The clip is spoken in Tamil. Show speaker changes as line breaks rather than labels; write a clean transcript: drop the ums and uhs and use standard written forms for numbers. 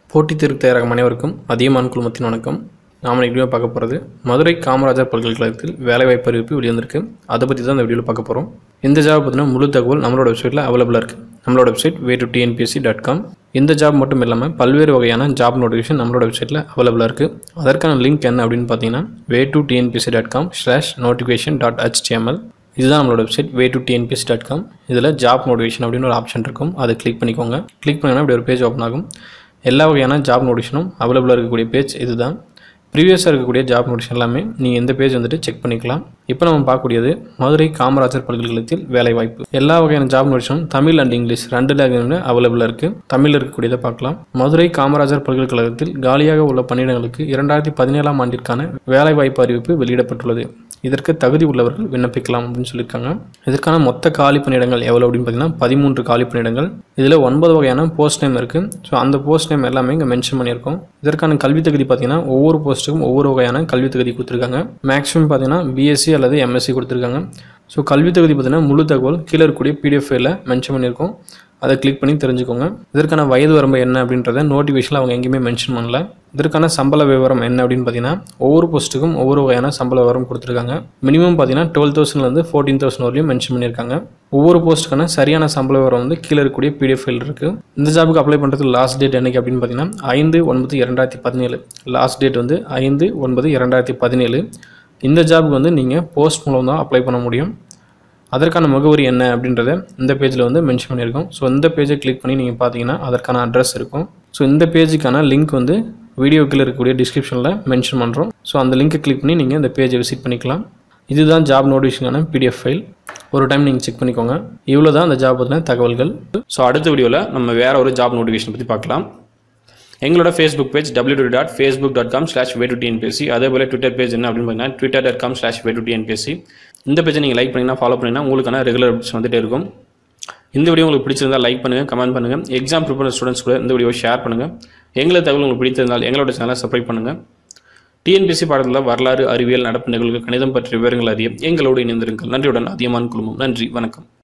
போட்டித் தேர்வுக்கு தயாராகும் அனைவருக்கும் அதியமான் குழுமத்தின் வணக்கம். நாம் வீடியோ பார்க்க போகிறது மதுரை காமராஜர் பல்கலைக்கழகத்தில் வேலைவாய்ப்பு அறிவிப்பு வெளிவந்திருக்கு. அதை பற்றி தான் இந்த வீடியோவில் பார்க்க போகிறோம். இந்த ஜாப் பார்த்தீங்கன்னா முழு தகவல் நம்மளோட வெப்சைட்டில் அவைலபிளாக இருக்குது. நம்மளோட வெப்சைட் way2tnpsc.com. இந்த ஜாப் மட்டும் இல்லாமல் பல்வேறு வகையான ஜாப் நோட்டிஃபிகேஷன் நம்மளோட வெப்சைட்டில் அவைலபிளாக இருக்குது. அதற்கான லிங்க் என்ன அப்படின்னு பார்த்தீங்கன்னா way2tnpsc.com/notification.html. இதுதான் நம்மளோட வெப்சைட் way2tnpsc.com. இதில் ஜாப் நோட்டிஃபிகேஷன் அப்படின்னு ஒரு ஆப்ஷன் இருக்கும். அதை கிளிக் பண்ணிக்கோங்க. கிளிக் பண்ணிங்கன்னா இப்படி ஒரு பேஜ் ஓப்பன் ஆகும். எல்லா வகையான ஜாப் நோட்டிஃபிகேஷனும் அவைலபிளாக இருக்கக்கூடிய பேஜ் இதுதான். ப்ரீவியஸாக இருக்கக்கூடிய ஜாப் நோட்டிஃபிகேஷன் எல்லாமே நீங்கள் இந்த பேஜ் வந்துட்டு செக் பண்ணிக்கலாம். இப்போ நம்ம பார்க்கக்கூடியது மதுரை காமராஜர் பல்கலைக்கழகத்தில் வேலைவாய்ப்பு. எல்லா வகையான ஜாப் நோட்டிஃபிகேஷனும் தமிழ் அண்ட் இங்கிலீஷ் 2 லாங்குவேஜில் அவைலபிளாக இருக்குது. தமிழில் இருக்கக்கூடியதை பார்க்கலாம். மதுரை காமராஜர் பல்கலைக்கழகத்தில் காலியாக உள்ள பணியிடங்களுக்கு 2017ஆம் ஆண்டிற்கான வேலைவாய்ப்பு அறிவிப்பு வெளியிடப்பட்டுள்ளது. இதற்கு தகுதி உள்ளவர்கள் விண்ணப்பிக்கலாம் அப்படின்னு சொல்லியிருக்காங்க. இதற்கான மொத்த காலி பணியிடங்கள் எவ்வளோ அப்படின்னு பார்த்தீங்கன்னா 13 காலி பணியிடங்கள். இதில் 9 வகையான போஸ்ட் நேம் இருக்குது. ஸோ அந்த போஸ்ட் நேம் எல்லாமே இங்கே மென்ஷன் பண்ணியிருக்கோம். இதற்கான கல்வி தகுதி பார்த்தீங்கன்னா ஒவ்வொரு போஸ்ட்டுக்கும் ஒவ்வொரு வகையான கல்வி தகுதி கொடுத்துருக்காங்க. மேக்ஸிமம் பார்த்தீங்கன்னா பிஎஸ்சி அல்லது எம்எஸ்சி கொடுத்துருக்காங்க. ஸோ கல்வி தகுதி பார்த்தீங்கன்னா முழு தகவல் கீழே இருக்கக்கூடிய பிடிஎஃப் ஃபைலில் மென்ஷன் பண்ணியிருக்கோம். அதை கிளிக் பண்ணி தெரிஞ்சுக்கோங்க. இதற்கான வயது வரம்பு என்ன அப்படின்றத நோட்டிஃபிகேஷனில் அவங்க எங்கேயுமே மென்ஷன் பண்ணல. இதற்கான சம்பள விவரம் என்ன அப்படின்னு பார்த்தீங்கன்னா ஒவ்வொரு போஸ்ட்டுக்கும் ஒவ்வொரு வகையான சம்பள விவரம் கொடுத்துருக்காங்க. மினிமம் பார்த்தீங்கன்னா 12,000 14,000 வரையும் மென்ஷன் பண்ணியிருக்காங்க. ஒவ்வொரு போஸ்ட்டுக்கான சரியான சம்பள விவரம் வந்து கீழே இருக்கக்கூடிய பிடிஎஃப் ஃபைல் இருக்குது. இந்த ஜாபுக்கு அப்ளை பண்ணுறதுக்கு லாஸ்ட் டேட் என்னைக்கு அப்படின்னு பார்த்தீங்கன்னா 5/9/2017. லாஸ்ட் டேட் வந்து 5/9/2017. இந்த ஜாபுக்கு வந்து நீங்கள் போஸ்ட் மூலம் தான் அப்ளை பண்ண முடியும். அதற்கான முகவரி என்ன அப்படின்றத இந்த பேஜில் வந்து மென்ஷன் பண்ணியிருக்கோம். ஸோ இந்த பேஜை கிளிக் பண்ணி நீங்கள் பார்த்தீங்கன்னா அதற்கான அட்ரஸ் இருக்கும். ஸோ இந்த பேஜுக்கான லிங்க் வந்து வீடியோக்கில் இருக்கக்கூடிய டிஸ்கிரிப்ஷனில் மென்ஷன் பண்ணுறோம். ஸோ அந்த லிங்க்கை கிளிக் பண்ணி நீங்கள் இந்த பேஜை விசிட் பண்ணிக்கலாம். இதுதான் ஜாப் நோட்டிஃபிகேஷனான பிடிஎஃப் ஃபைல். ஒரு டைம் நீங்கள் செக் பண்ணிக்கோங்க. இவ்வளோ தான் அந்த ஜாப் பற்றின தகவல்கள்.
ஸோ அடுத்த வீடியோவில் நம்ம வேறு ஒரு ஜாப் நோட்டிஃபிகேஷன் பற்றி பார்க்கலாம். எங்களோட ஃபேஸ்புக் பேஜ் www.facebook.com/way2tnpsc. அதே போல் ட்விட்டர் பேஜ் என்ன அப்படின்னு பார்த்தீங்கன்னா twitter.com/way2tnpsc. இந்த பேஜை நீங்கள் லைக் பண்ணிங்கன்னா ஃபாலோ பண்ணிங்கன்னா உங்களுக்கான ரெகுலர் அப்டேட்ஸ் வந்துட்டே இருக்கும். இந்த வீடியோ உங்களுக்கு பிடிச்சிருந்தால் லைக் பண்ணுங்கள், கமெண்ட் பண்ணுங்கள். எக்ஸாம் ப்ரிப்பேர் ஸ்டூடெண்ட்ஸ் கூட இந்த வீடியோ ஷேர் பண்ணுங்கள். எங்களோட தகவல் உங்களுக்கு பிடித்திருந்தால் எங்களோட சேனலை சப்ஸ்கிரைப் பண்ணுங்கள். டிஎன்பிஎஸ்சி பாடத்தில் வரலாறு, அறிவியல், நடப்பு நிகழ்வுகள், கணிதம் பற்றிய விவரங்கள் அறிய எங்களோடு இணைந்திருங்கள். நன்றியுடன் அதியமான் குழுமம். நன்றி, வணக்கம்.